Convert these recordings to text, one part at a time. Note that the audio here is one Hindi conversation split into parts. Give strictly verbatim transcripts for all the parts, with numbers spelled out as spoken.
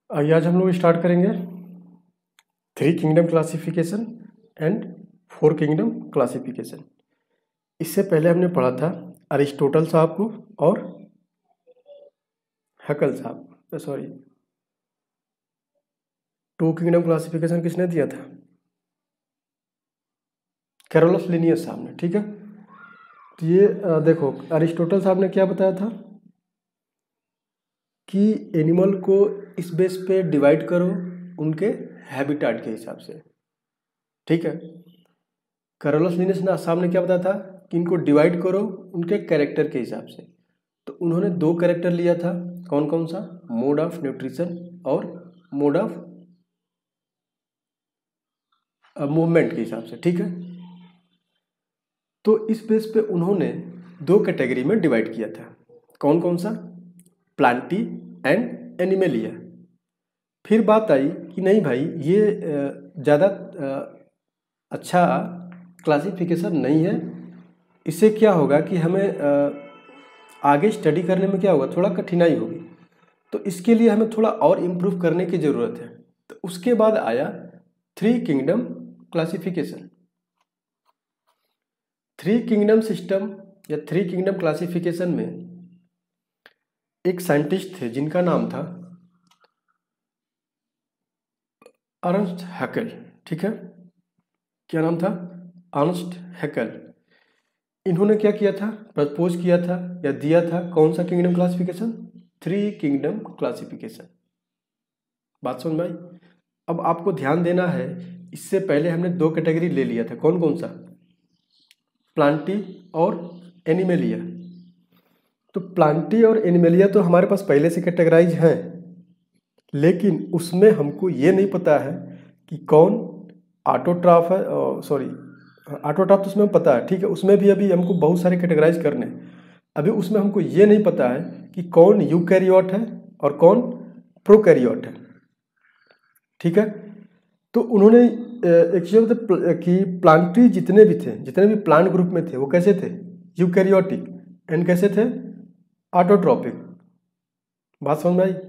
आइए आज हम लोग स्टार्ट करेंगे three kingdom classification and four kingdom classification. इससे पहले हमने पढ़ा था अरिस्टोटल साहब को और हैकल साहब, सॉरी टू किंगडम क्लासिफिकेशन किसने दिया था? कैरोलस लिनियस साहब ने। ठीक है, तो ये आ, देखो अरिस्टोटल साहब ने क्या बताया था कि एनिमल को इस बेस पे डिवाइड करो उनके हैबिटेट के हिसाब से। ठीक है, कैरोलस लिनियस साहब ने क्या बताया था कि इनको डिवाइड करो उनके कैरेक्टर के हिसाब से। तो उन्होंने दो कैरेक्टर लिया था, कौन कौन सा? मोड ऑफ न्यूट्रिशन और मोड ऑफ मूवमेंट के हिसाब से। ठीक है, तो इस बेस पे उन्होंने दो कैटेगरी में डिवाइड किया था, कौन कौन सा? Plantae and animalia. फिर बात आई कि नहीं भाई ये ज़्यादा अच्छा क्लासिफिकेशन नहीं है, इससे क्या होगा कि हमें आगे स्टडी करने में क्या होगा, थोड़ा कठिनाई होगी, तो इसके लिए हमें थोड़ा और इम्प्रूव करने की ज़रूरत है। तो उसके बाद आया three kingdom classification. Three kingdom system या थ्री किंगडम क्लासिफिकेशन में एक साइंटिस्ट थे जिनका नाम था अर्नस्ट हैकेल। ठीक है, क्या नाम था? Ernst Haeckel. इन्होंने क्या किया था, प्रपोज किया था या दिया था कौन सा kingdom classification? Three kingdom classification. बात समझ में आई? अब आपको ध्यान देना है, इससे पहले हमने दो कैटेगरी ले लिया था, कौन कौन सा? प्लांटी और एनिमलिया। तो प्लांटी और एनिमलिया तो हमारे पास पहले से कैटेगराइज हैं, लेकिन उसमें हमको ये नहीं पता है कि कौन ऑटोट्रॉफ है, सॉरी ऑटोट्रॉफ तो उसमें पता है। ठीक है, उसमें भी अभी हमको बहुत सारे कैटेगराइज करने हैं। अभी उसमें हमको ये नहीं पता है कि कौन यूकैरियोट है और कौन प्रोकैरियोट है। ठीक है, तो उन्होंने एक चीज़ कि प्लांटी जितने भी थे, जितने भी प्लांट ग्रुप में थे, वो कैसे थे? यूकैरियोटिक एंड कैसे थे? ऑटोट्रॉपिक। बात समझ में आई?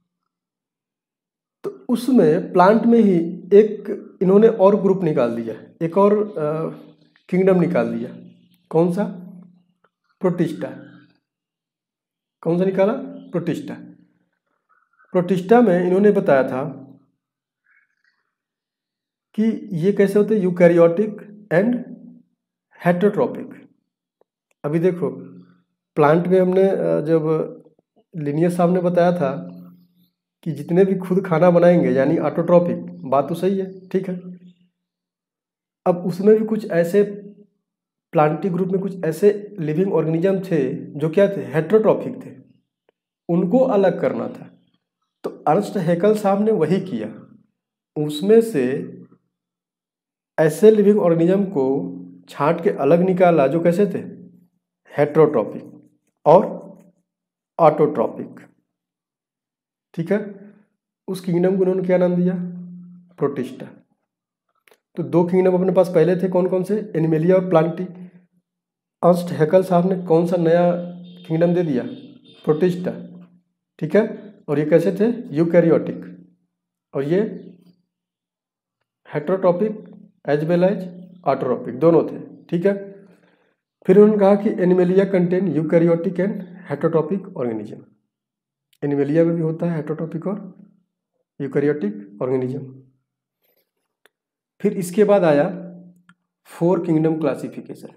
तो उसमें प्लांट में ही एक इन्होंने और ग्रुप निकाल दिया, एक और किंगडम निकाल दिया, कौन सा? प्रोटिस्टा। कौन सा निकाला? प्रोटिस्टा। प्रोटिस्टा में इन्होंने बताया था कि ये कैसे होते हैं, यूकैरियोटिक एंड हेटेरोट्रॉपिक। अभी देखो प्लांट में हमने जब लिनियस साहब ने बताया था कि जितने भी खुद खाना बनाएंगे यानी ऑटोट्रॉपिक, बात तो सही है। ठीक है, अब उसमें भी कुछ ऐसे प्लांटी ग्रुप में कुछ ऐसे लिविंग ऑर्गेनिज्म थे जो क्या थे? हेटेरोट्रॉपिक थे, उनको अलग करना था। तो अर्नस्ट हैकेल साहब ने वही किया, उसमें से ऐसे लिविंग ऑर्गेनिज्म को छांट के अलग निकाला जो कैसे थे? हेटेरोट्रॉपिक और ऑटोट्रॉपिक। ठीक है, उस किंगडम को उन्होंने क्या नाम दिया? प्रोटिस्टा। तो दो किंगडम अपने पास पहले थे, कौन कौन से? एनिमलिया और प्लांटी। अर्नस्ट हैकेल साहब ने कौन सा नया किंगडम दे दिया? प्रोटिस्टा। ठीक है, और ये कैसे थे? यूकैरियोटिक, और ये heterotrophic as well as autotrophic, दोनों थे। ठीक है, फिर उन्होंने कहा कि animalia contain eukaryotic and heterotrophic organism. एनिमलिया में भी होता है हेटेरोट्रॉपिक और यूकैरियोटिक ऑर्गेनिज्म। फिर इसके बाद आया four kingdom classification.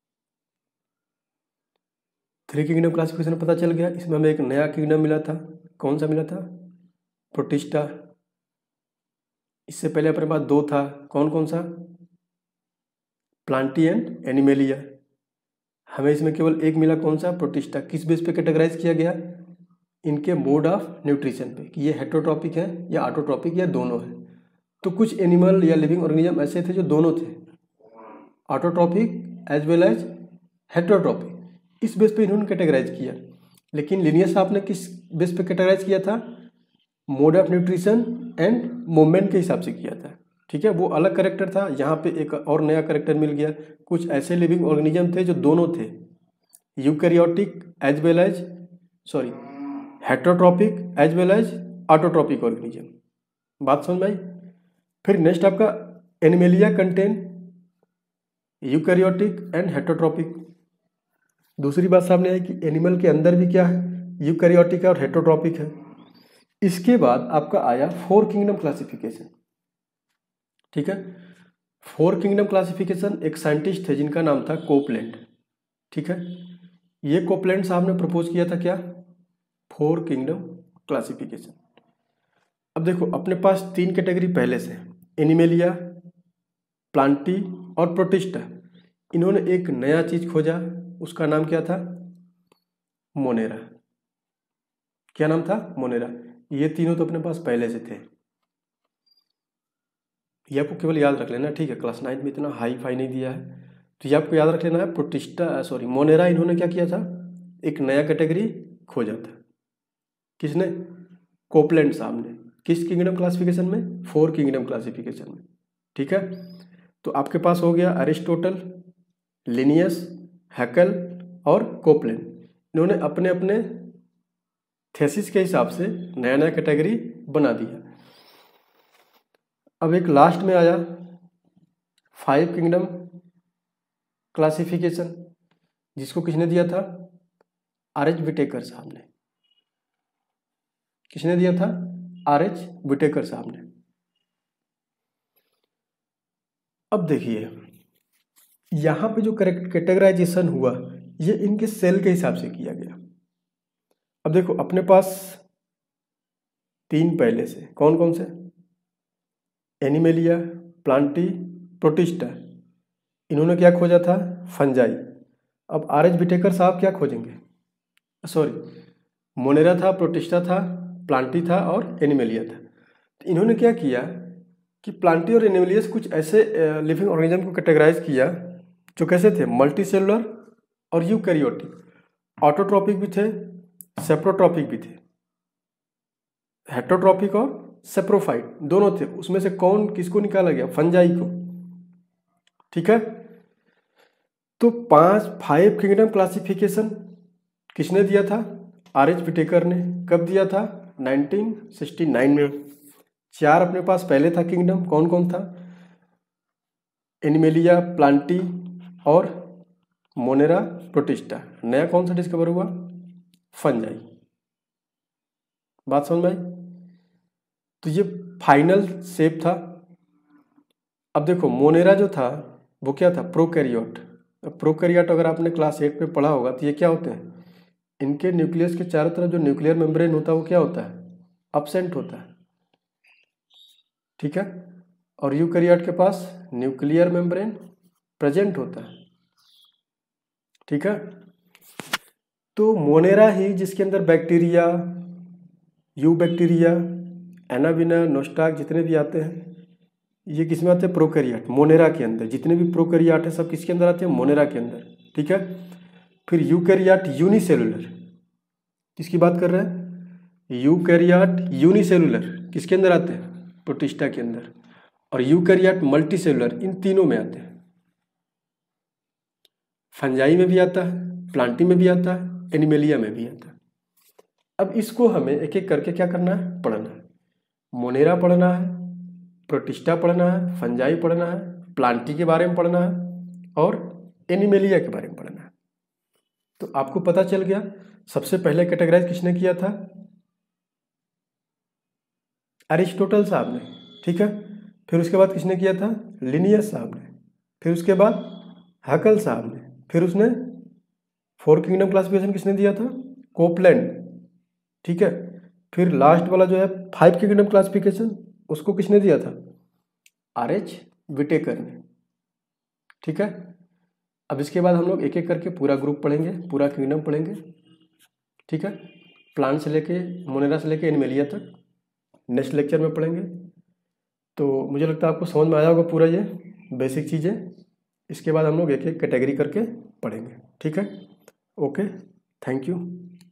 Three kingdom classification पता चल गया, इसमें हमें एक नया किंगडम मिला था, कौन सा मिला था? प्रोटिस्टा। इससे पहले अपने पास दो था, कौन कौन सा? Plantae and animalia. हमें इसमें केवल एक मिला, कौन सा? प्रोटिस्टा। किस बेस पे कैटेगराइज किया गया? इनके मोड ऑफ न्यूट्रिशन पे, कि ये हेटेरोट्रॉपिक है या ऑटोट्रॉपिक या दोनों है। तो कुछ एनिमल या लिविंग ऑर्गेनिज्म ऐसे थे जो दोनों थे, autotrophic as well as heterotrophic. इस बेस पे इन्होंने कैटेगराइज किया। लेकिन लिनियस साहब ने किस बेस पे कैटेगराइज किया था? Mode of nutrition and movement के हिसाब से किया था। ठीक है, वो अलग करेक्टर था, यहाँ पे एक और नया करेक्टर मिल गया। कुछ ऐसे लिविंग ऑर्गेनिज्म थे जो दोनों थे, eukaryotic as well as sorry heterotrophic as well as autotrophic organism. बात समझ में आई। फिर नेक्स्ट आपका animalia contain eukaryotic and heterotrophic. दूसरी बात सामने आई कि एनिमल के अंदर भी क्या है, यूकैरियोटिक है और हेटरोट्रॉपिक है। इसके बाद आपका आया फोर किंगडम क्लासिफिकेशन। ठीक है, फोर किंगडम क्लासिफिकेशन एक साइंटिस्ट थे जिनका नाम था कोपलैंड। ठीक है, ये कोपलैंड साहब ने प्रपोज किया था क्या, फोर किंगडम क्लासिफिकेशन। अब देखो अपने पास तीन कैटेगरी पहले से, एनिमेलिया, प्लांटी और प्रोटिस्टा। इन्होंने एक नया चीज खोजा, उसका नाम क्या था, मोनेरा। क्या नाम था, मोनेरा। ये तीनों तो अपने पास पहले से थे, ये आपको केवल याद रख लेना। ठीक है, क्लास नाइन्थ में इतना हाई फाई नहीं दिया है, तो ये आपको याद रख लेना है। प्रोटिस्टा सॉरी मोनेरा, इन्होंने क्या किया था, एक नया कैटेगरी खोजा था। किसने, कोपलैंड साहब ने। किस किंगडम क्लासिफिकेशन में, फोर किंगडम क्लासिफिकेशन में। ठीक है, तो आपके पास हो गया अरिस्टोटल, लिनियस, हैकल और कोपलैंड। इन्होंने अपने अपने थेसिस के हिसाब से नया नया कैटेगरी बना दिया। अब एक लास्ट में आया फाइव किंगडम क्लासिफिकेशन, जिसको किसने दिया था, आर एच विटेकर साहब ने। किसने दिया था, आर एच विटेकर साहब ने। अब देखिए यहां पे जो कैटेगराइजेशन हुआ ये इनके सेल के हिसाब से किया गया। अब देखो अपने पास तीन पहले से, कौन कौन से, एनिमेलिया, प्लांटी, प्रोटिस्टा। इन्होंने क्या खोजा था, फंजाई। अब आर एच विटेकर साहब क्या खोजेंगे, सॉरी मोनेरा था, प्रोटिस्टा था, प्लांटी था और एनिमेलिया था। तो इन्होंने क्या किया कि प्लांटी और एनिमेलिया से कुछ ऐसे लिविंग ऑर्गेनिज्म को कैटेगराइज किया जो कैसे थे, मल्टी सेलुलर और यूकैरियोटिक। ऑटोट्रॉपिक भी थे, सेप्रोट्रॉपिक भी थे, हेटरोट्रॉपिक और सेप्रोफाइट दोनों थे। उसमें से कौन किसको निकाला गया, फंजाई को। ठीक है, तो पांच फाइव किंगडम क्लासिफिकेशन किसने दिया था, आर एच विटेकर ने। कब दिया था, नाइनटीन सिक्सटी नाइन में। चार अपने पास पहले था किंगडम, कौन कौन था, एनिमेलिया, प्लांटी और मोनेरा, प्रोटिस्टा। नया कौन सा डिस्कवर हुआ, फंजाई। बात समझ में आई। तो ये फाइनल शेप था। अब देखो मोनेरा जो था वो क्या था, प्रोकैरियोट। प्रोकैरियोट अगर आपने क्लास एट में पढ़ा होगा तो ये क्या होते हैं, इनके न्यूक्लियस के चारों तरफ जो न्यूक्लियर मेम्ब्रेन होता है वो क्या होता है, अब्सेंट होता है। ठीक है, और यूकैरियोट के पास न्यूक्लियर मेम्ब्रेन प्रेजेंट होता है। ठीक है, तो मोनेरा ही जिसके अंदर बैक्टीरिया, यू बैक्टीरिया, एनाविना, नोस्टाक जितने भी आते हैं ये किस में आते हैं, प्रोकैरियोट। मोनेरा के अंदर जितने भी प्रोकैरियोट है सब किसके अंदर आते हैं, मोनेरा के अंदर। ठीक है, फिर यूकैरियोट यूनिसेलुलर, किसकी बात कर रहे हैं, यूकैरियोट यूनिसेलुलर किसके अंदर आते हैं, प्रोटिस्टा के अंदर। और यूकैरियोट मल्टीसेलुलर इन तीनों में आते हैं। फंजाई में भी आता है, प्लांटी में भी आता है, एनिमेलिया में भी आता है। अब इसको हमें एक एक करके क्या करना है, पढ़ना है। मोनेरा पढ़ना है, प्रोटिस्टा पढ़ना है, फंजाई पढ़ना है, प्लांटी के बारे में पढ़ना है और एनिमेलिया के बारे में पढ़ना है। तो आपको पता चल गया सबसे पहले कैटेगराइज किसने किया था, अरिस्टोटल साहब ने। ठीक है, फिर उसके बाद किसने किया था, लिनियस साहब ने। फिर उसके बाद हैकल साहब ने। फिर उसने फोर किंगडम क्लासिफिकेशन किसने दिया था, कोपलैंड। ठीक है, फिर लास्ट वाला जो है फाइव किंगडम क्लासिफिकेशन उसको किसने दिया था, आर एच विटेकर ने। ठीक है, अब इसके बाद हम लोग एक एक करके पूरा ग्रुप पढ़ेंगे, पूरा किंगडम पढ़ेंगे। ठीक है, प्लांट से लेके मोनेरा से लेके एनिमेलिया तक नेक्स्ट लेक्चर में पढ़ेंगे। तो मुझे लगता है आपको समझ में आया होगा पूरा ये बेसिक चीज़ें। इसके बाद हम लोग एक एक कैटेगरी करके पढ़ेंगे। ठीक है, ओके, थैंक यू।